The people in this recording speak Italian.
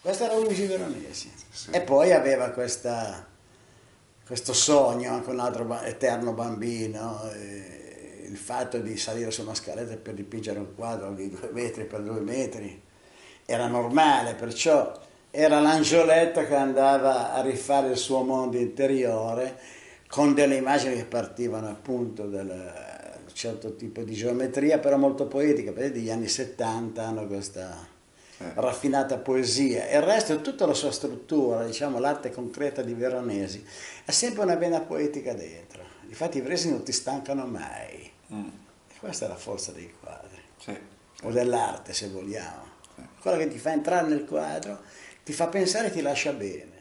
Questo era Luigi Veronesi. Sì. E poi aveva questo sogno, anche un altro eterno bambino, il fatto di salire su una scaletta per dipingere un quadro di 2 metri per 2 metri. Era normale, perciò era l'angioletto che andava a rifare il suo mondo interiore con delle immagini che partivano appunto da un certo tipo di geometria, però molto poetica, perché gli anni 70 hanno questa raffinata poesia, e il resto è tutta la sua struttura, diciamo l'arte concreta di Veronesi, ha sempre una vena poetica dentro. Infatti i Veronesi non ti stancano mai, e questa è la forza dei quadri, Sì. o dell'arte se vogliamo, quello che ti fa entrare nel quadro, ti fa pensare e ti lascia bene.